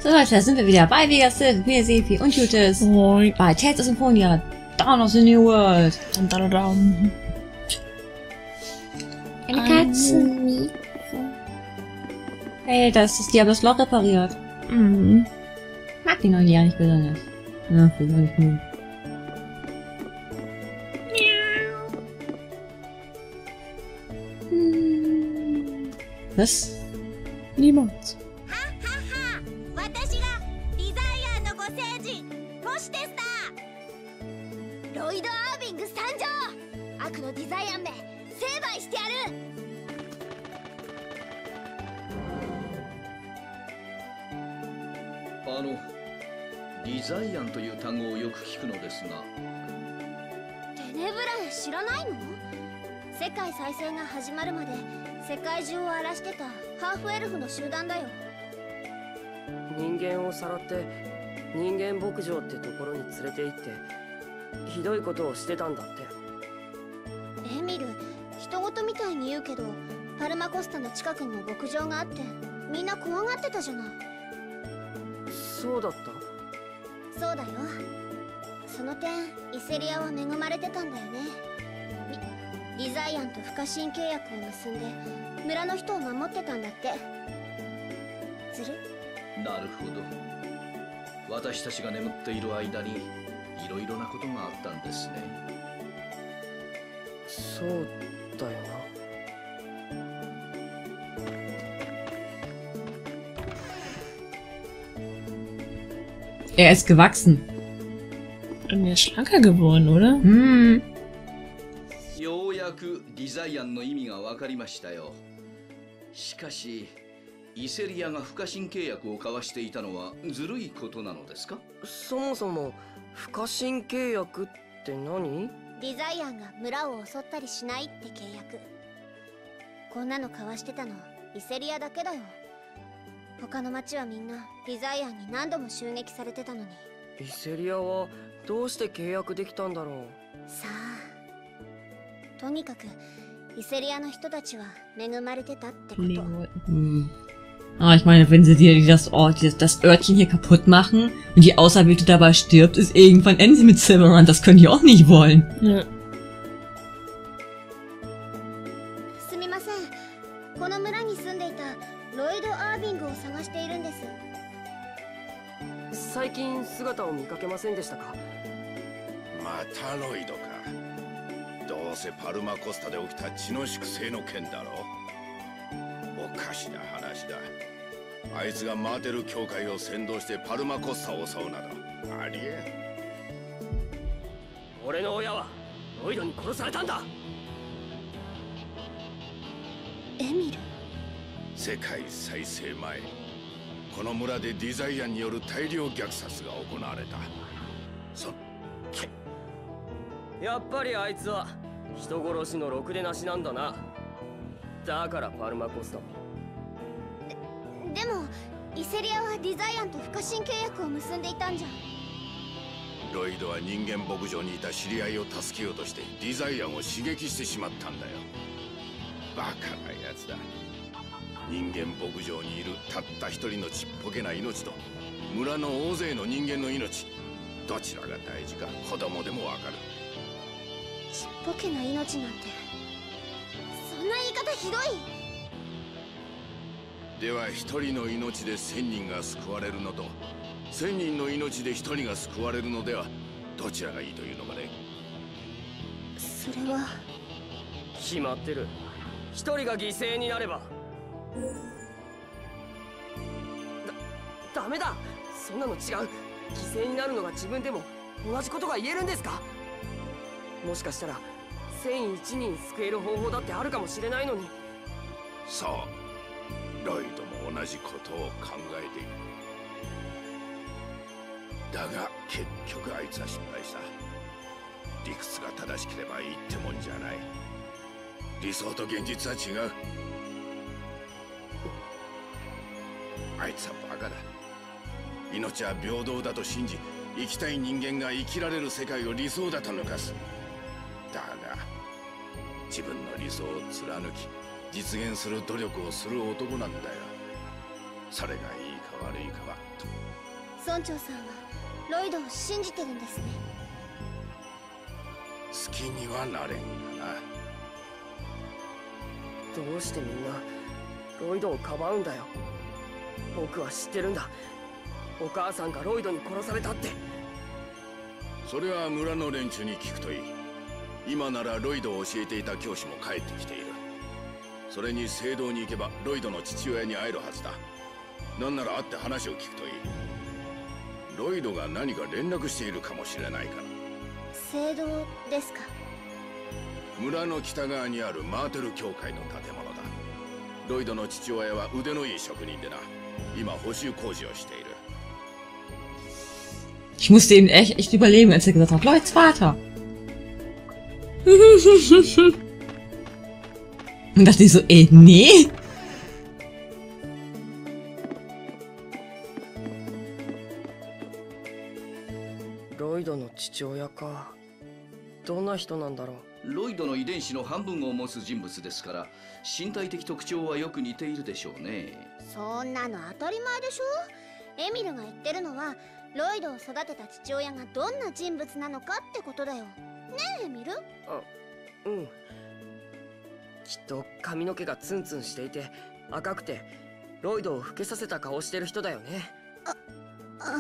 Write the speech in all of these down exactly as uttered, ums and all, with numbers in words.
So Leute, da sind wir wieder bei Vegas, mir, Sefi und Jutis. Moin. Bei Tales of Symphonia, Dawn of the New World. Dum, dum, dum. Eine Katze. Hey, das ist, die haben das Loch repariert. Mhm. Mag die noch ja nicht besonders. Ja, für mich nur. Was? Niemals. あの、リザイアンという単語をよく聞くのですが。 テネブラン知らないの？世界再生が始まるまで世界中を荒らしてたハーフエルフの集団だよ。 人間をさらって人間牧場ってところに連れて行ってひどいことをしてたんだって。 エミル、人事みたいに言うけどパルマコスタの近くにも牧場があってみんな怖がってたじゃない。 そうだった？ そうだよ。その点イセリアは恵まれてたんだよね。リザイアンと不可侵契約を結んで村の人を守ってたんだって。ずる？ なるほど。私たちが眠っている間にいろいろなことがあったんですね。 そうだよな。 Er ist gewachsen. Und er ist schlanker geworden, oder? Hm. ようやくリザイアンの意味が分かりましたよ。しかし、イセリアが不可侵契約を交わしていたのはずるいことなのですか？ そもそも不可侵契約って何？ リザイアンが村を襲ったりしないって契約。こんなの交わしてたのイセリアだけだよ。他の町はみんなリザイアンに何度も襲撃されてたのに。 イセリアはどうして契約できたんだろう。 さあ、とにかくイセリアの人たちは恵まれてたってこと。 Hm. Aber ich meine, wenn sie dir das Ort, das Örtchen hier kaputt machen und die Auserwählte dabei stirbt, ist irgendwann Ende mit Silverrun. Das können die auch nicht wollen. Ja. すみません。この村に住んでいたロイド・アービングを探しているんです。 最近姿を見かけませんでしたか？ またロイドか。どうせパルマコスタで起きた血の粛清の件だろ。おかしな話だ。あいつがマーテル教会を扇動してパルマコスタを襲うなどありえん。 俺の親はロイドに殺されたんだ。 エミル。 世界再生前、この村でデザイアンによる大量虐殺が行われた。そやっぱりあいつは人殺しのろくでなしなんだな。だからパルマコスタ。 で, でもイセリアはデザイアンと不可侵契約を結んでいたんじゃ。 ロイドは人間牧場にいた知り合いを助けようとしてデザイアンを刺激してしまったんだよ。バカなやつだ。人間牧場にいるたった一人のちっぽけな命と村の大勢の人間の命、どちらが大事か子供でもわかる。 ちっぽけな命なんて、そんな言い方ひどい。 では一人の命で千人が救われるのと千人の命で一人が救われるのではどちらがいいというのかね。 それは決まってる。一人が犠牲になればだ、ダメだ。そんなの違う。犠牲になるのが自分でも同じことが言えるんですか？もしかしたら千一人救える方法だってあるかもしれないのに。 そう、ロイドも同じことを考えている。だが結局あいつは失敗した。理屈が正しければいいってもんじゃない。理想と現実は違う。あいつはバカだ。命は平等だと信じ、生きたい人間が生きられる世界を理想だと抜かす。だが自分の理想を貫き実現する努力をする男なんだよ。それがいいか悪いかはと村長さんはロイドを信じてるんですね。 好きにはなれんがな。 どうしてみんなロイドをかばうんだよ。僕は知ってるんだ。お母さんがロイドに殺されたって。 それは村の連中に聞くといい。今ならロイドを教えていた教師も帰ってきている。それに聖堂に行けばロイドの父親に会えるはずだ。なんなら会って話を聞くといい。ロイドが何か連絡しているかもしれないから。 聖堂ですか？ 村の北側にあるマーテル教会の建物だ。ロイドの父親は腕のいい職人でな。今補修工事をしている。 Ich musste ihn echt, echt überleben, als er gesagt hat, Lloyds Vater. Und dachte ich so, ey, nee. ロイドの父親か。どんな人なんだろう。 ロイドの遺伝子の半分を持つ人物ですから身体的特徴はよく似ているでしょうね。 そんなの当たり前でしょ。エミルが言ってるのはロイドを育てた父親がどんな人物なのかってことだよ。ねえエミル？ あ、うん。きっと髪の毛がツンツンしていて赤くてロイドを老けさせた顔してる人だよね。 あ、あ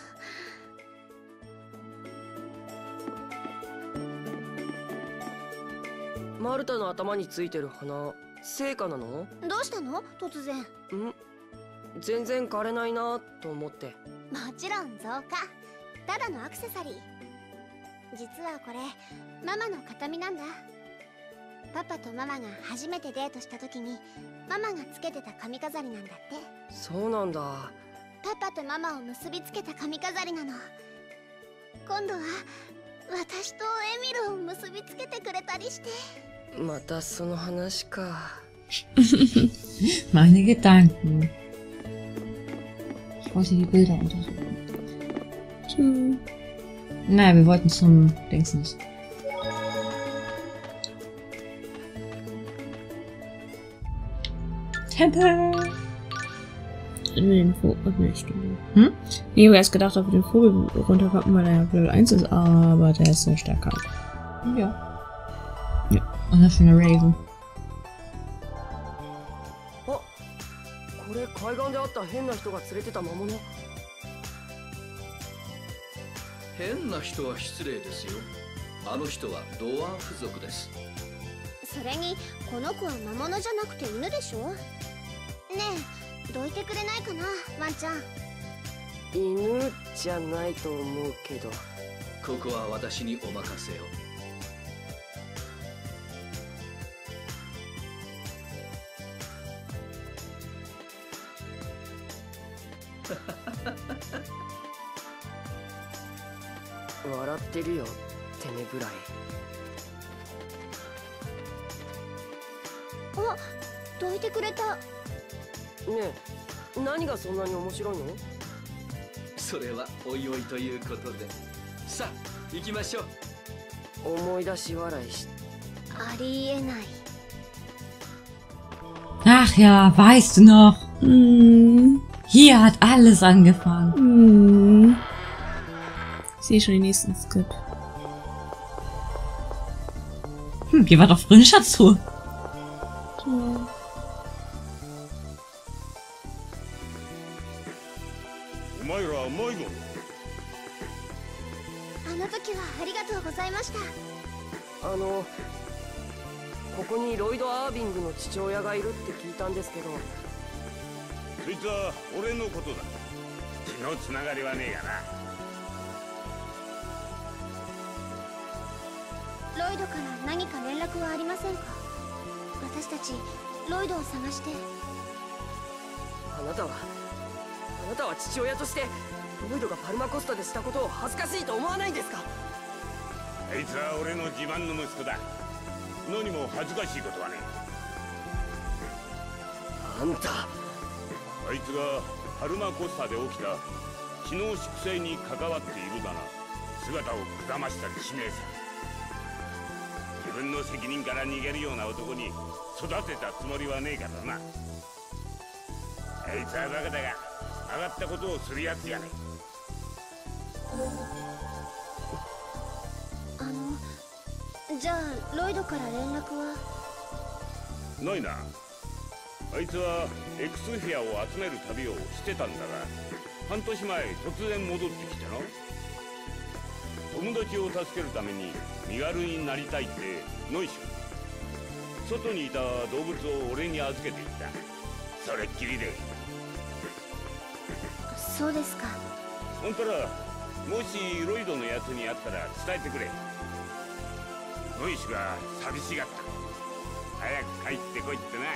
マルタの頭についてる花、聖火なの？ どうしたの突然？ん？ 全然枯れないなと思って。 もちろん造花。ただのアクセサリー。実はこれママの形見なんだ。パパとママが初めてデートした時にママがつけてた髪飾りなんだって。 そうなんだ。 パパとママを結びつけた髪飾りなの。今度は私とエミルを結びつけてくれたりして。 またその話か。 Meine Gedanken. Ich wollte die Bilder untersuchen. Hm. Naja, wir wollten zum Dings nicht. Tempel! Den Vogel nicht. Hm? Ich habe erst gedacht, ob wir den Vogel runterpacken, weil er ja Level eins ist, aber der ist ja stärker. Ja. Ja, und das ist eine Raven. あ、これ海岸で会った変な人が連れてた魔物。 変な人は失礼ですよ。あの人はドワーフ族です。 それにこの子は魔物じゃなくて犬でしょ。ねえ、どいてくれないかな、ワンちゃん。 犬じゃないと思うけど。 ここは私にお任せを。 笑ってるよ、てめぐらい。 あ、どいてくれた。 ねえ、何がそんなに面白いの？ それはおいおいということで。さあ、行きましょう。 思い出し笑いし。 ありえない。 Ach ja, weißt du noch? Hm. Hier hat alles angefangen. Hm. Ich sehe schon den nächsten Skip. Hm, hier war doch früher eine Schatztruhe. Ja. お前ら迷子。 あの時はありがとうございました。 あの、ここにロイド・アービングの父親がいるって聞いたんですけど。 そいつは俺のことだ。血のつながりはねえがな。 ロイドから何か連絡はありませんか？私たちロイドを探して。 あなたはあなたは父親としてロイドがパルマコスタでしたことを恥ずかしいと思わないんですか？ あいつは俺の自慢の息子だ。何も恥ずかしいことはねえ。あんた、 あいつがパルマコスタで起きた血の粛清に関わっているなら姿をくざましたりしねえさ。自分の責任から逃げるような男に育てたつもりはねえからな。あいつはバカだが上がったことをするやつやね。 あのじゃあロイドから連絡は？ ないな。あいつは X フィアを集める旅をしてたんだが、半年前突然戻ってきてな。友達を助けるために身軽になりたいってノイシュ。外にいた動物を俺に預けていった。それっきりで。 そうですか。 ほんたらもしロイドのやつに会ったら伝えてくれ。ノイシュが寂しがった。早く帰ってこいってな。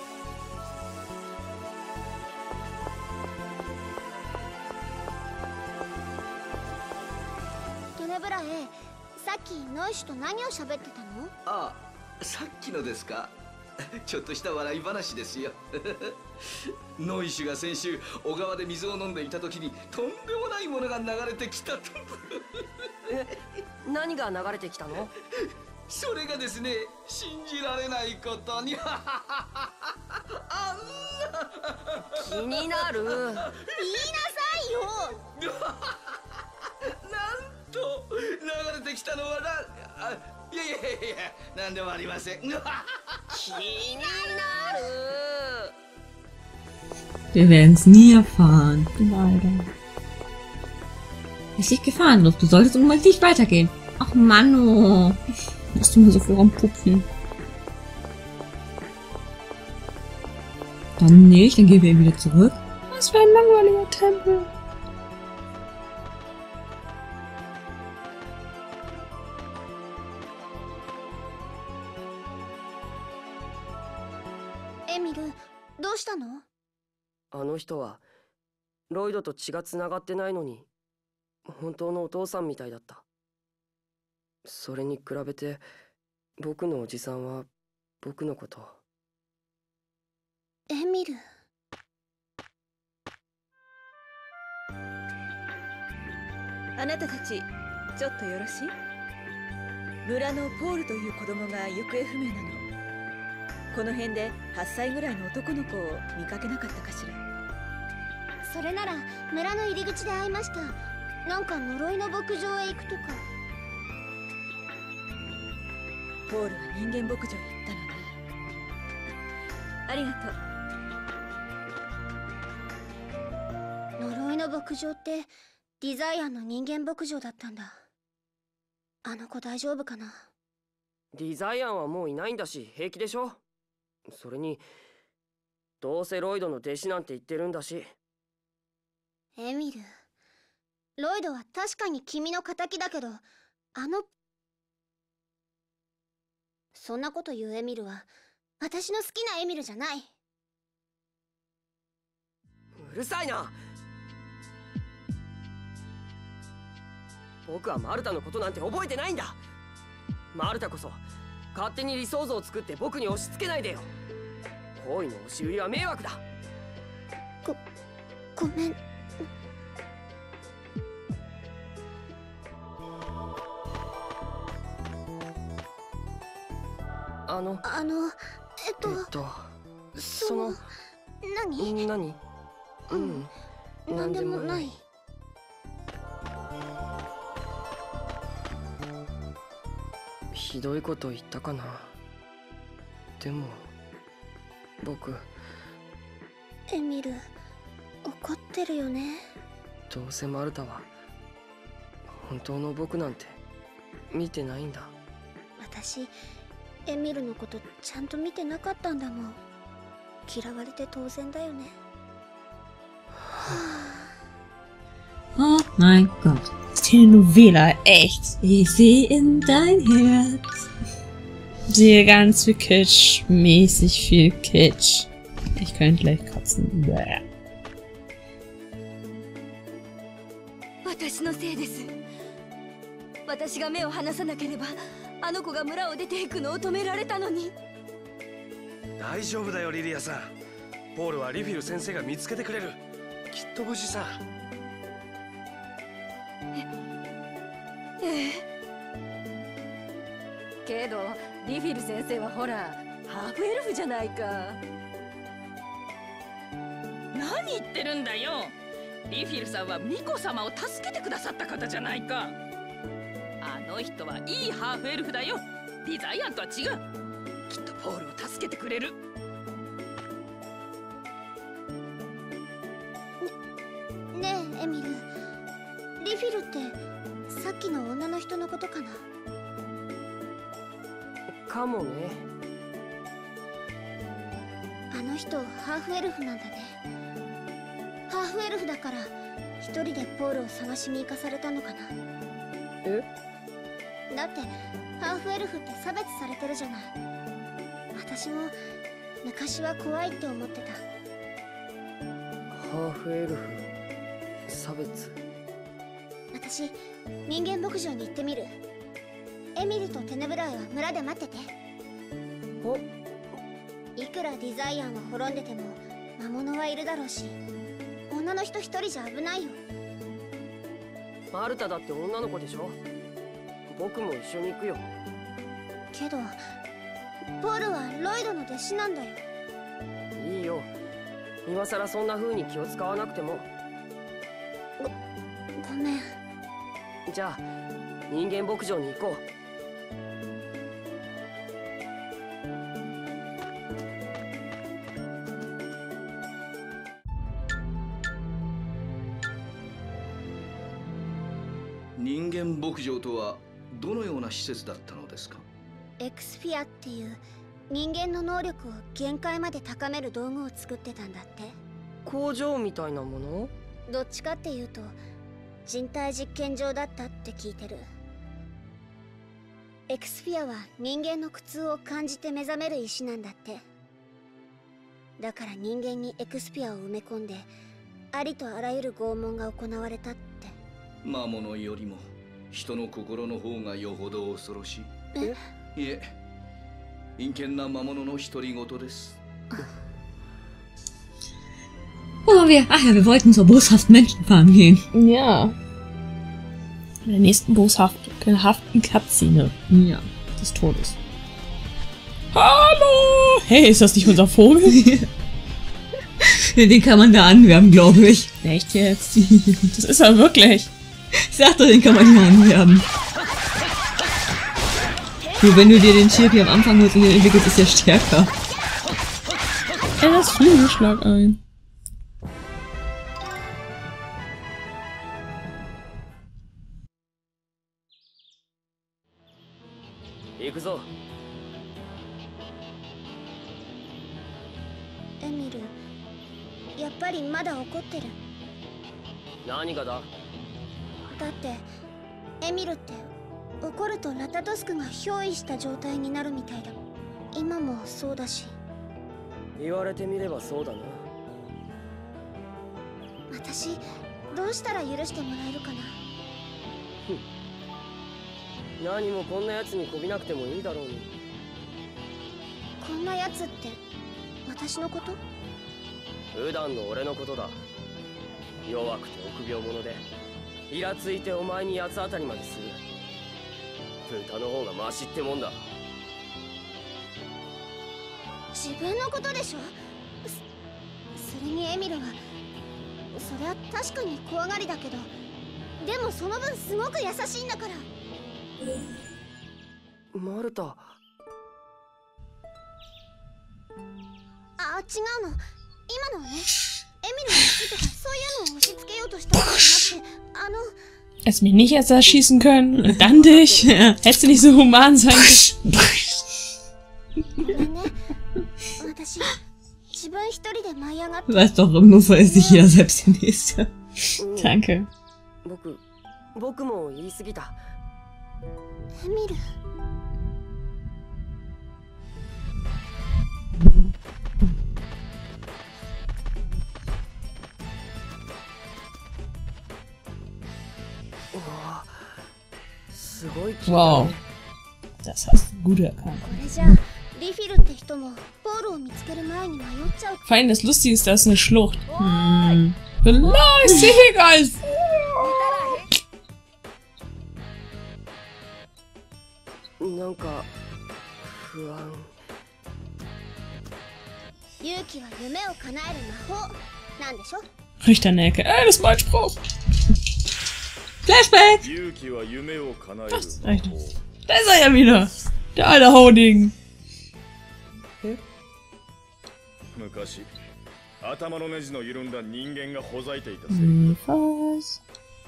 テネブラ A、さっきノイシュと何を喋ってたの？ ああ、さっきのですか。ちょっとした笑い話ですよ。ノイシュが先週小川で水を飲んでいた時にとんでもないものが流れてきたと。 え、何が流れてきたの？ それがですね、信じられないことに。あんな気になる。 言いなさいよ。 なんと流れてきたのはな、あ、いやいやいやいや、なんでもありません。 気になる。 Wir werden es nie erfahren. Leider. Richtig gefahrenlos. Du solltest unbedingt nicht weitergehen. Ach Mann, Hast du mal so viel rumpupfen? Dann nicht, dann gehen wir wieder zurück. Was für ein langweiliger Tempel. Emil、どうしたの？ あの人はロイドと血がつながってないのに本当のお父さんみたいだった。それに比べて僕のおじさんは僕のことを。 エミル。 あなたたちちょっとよろしい？村のポールという子供が行方不明なの。この辺ではっさいぐらいの男の子を見かけなかったかしら。 それなら村の入り口で会いました。なんか呪いの牧場へ行くとか。 ポールは人間牧場へ行ったのね。ありがとう。 呪いの牧場ってディザイアンの人間牧場だったんだ。あの子大丈夫かな？ ディザイアンはもういないんだし平気でしょ。それにどうせロイドの弟子なんて言ってるんだし。 エミル、ロイドは確かに君の敵だけど、あのそんなこと言うエミルは私の好きなエミルじゃない。 うるさいな。僕はマルタのことなんて覚えてないんだ。マルタこそ勝手に理想像を作って僕に押し付けないでよ。好意の押し売りは迷惑だ。 ご、ごめん。 あのあのえっと、 えっとそそのの何？ 何？ううんん、なんでもない。 ひどいこと言ったかな。でも僕エミル、怒ってるよね。 どうせマルタは本当の僕なんて見てないんだ。 私エミルのことちゃんと見てなかったんだもん。嫌われて当然だよね。 Oh mein Gott. Telenovela, echt. Ich sehe in dein Herz. Sehe ganz viel Kitsch. Mäßig viel Kitsch. Ich könnte gleich kotzen. Bäh. 私のせいです。私が目を離さなければあの子が村を出ていくのを止められたのに。 大丈夫だよリリアさん。ポールはリフィル先生が見つけてくれる。きっと無事さ。 ええ。けどリフィル先生はほらハーフエルフじゃないか。 何言ってるんだよ。 リフィルさんはミコ様を助けてくださった方じゃないか。あの人はいいハーフエルフだよ。デザイアンとは違う。きっとポールを助けてくれる。 ねえエミル、リフィルってさっきの女の人のことかな？ かもね。 あの人ハーフエルフなんだね。ハーフエルフだから一人でポールを探しに行かされたのかな。 え？ だってハーフエルフって差別されてるじゃない。私も昔は怖いって思ってた。 ハーフエルフ差別。 私人間牧場に行ってみる。エミルとテネブライは村で待ってて。 お、 いくらデザイアンは滅んでても魔物はいるだろうし、女の人一人じゃ危ないよ。 マルタだって女の子でしょ。僕も一緒に行くよ。 けどポールはロイドの弟子なんだよ。 いいよ、今さらそんな風に気を使わなくても。 ごごめん。 じゃあ人間牧場に行こう。 人間牧場とはどのような施設だったのですか？ エクスフィアっていう人間の能力を限界まで高める道具を作ってたんだって。 工場みたいなもの？ どっちかっていうと人体実験場だったって聞いてる。エクスフィアは人間の苦痛を感じて目覚める石なんだって。だから人間にエクスフィアを埋め込んでありとあらゆる拷問が行われたって。 魔物よりも人の心の方がよほど恐ろしい。 え？ いえ、陰険な魔物の独り言です。 Wo waren wir? Ach ja, wir wollten zur boshaften Menschenfarm gehen. Ja. In der nächsten boshaften Cutscene. Ja. Des Todes. Hallo! Hey, ist das nicht unser Vogel? Den kann man da anwerben, glaube ich. Echt jetzt? Das ist er wirklich. Ich sag doch, den kann man hier anwerben. Nur wenn du dir den Chirpi am Anfang holst und den entwickelst, ist der stärker. Er das Flügelschlag ein. エミル、やっぱりまだ怒ってる。 何がだ？ だってエミルって怒るとラタトスクが憑依した状態になるみたいだ。今もそうだし。 言われてみればそうだな。 私どうしたら許してもらえるかな。 何もこんなやつにこびなくてもいいだろうに。 こんなやつって私のこと？ 普段の俺のことだ。弱くて臆病者でイラついてお前に八つ当たりまでする。豚の方がマシってもんだ。 自分のことでしょ。そ, それにエミルはそれは確かに怖がりだけど、でもその分すごく優しいんだから。 マルタ。 あ、違うの。今のはね、エミルの好きとかそういうのを押し付けようとしたわけじゃなくて、あの。 Hättest mich nicht erst erschießen können und dann dich. Hättest du nicht so human sein können. Du weißt doch, im Notfall ist sich jeder selbst der Nächste. Danke. 僕、僕も言い過ぎた。 エミル。 Wow. Das hast du gut erkannt. Vor allem das Lustige ist, da ist eine Schlucht. Hm. Vielleicht egal. Richternelke. Ey, das ist mein Spruch. Flashback! Das reicht nicht. Da ist er ja wieder. Der alte Hauding. Was?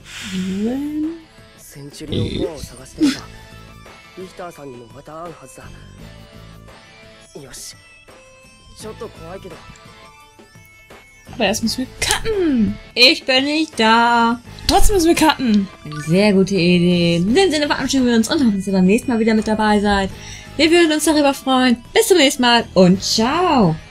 センチュリオンフォーを探してればリヒターさんにもまた会うはずだ。よし、ちょっと怖いけど。 Aber erst müssen wir cutten. Ich bin nicht da. Trotzdem müssen wir cutten. Eine sehr gute Idee. In dem Sinne verabschieden wir uns und hoffen, dass ihr beim nächsten Mal wieder mit dabei seid. Wir würden uns darüber freuen. Bis zum nächsten Mal und ciao.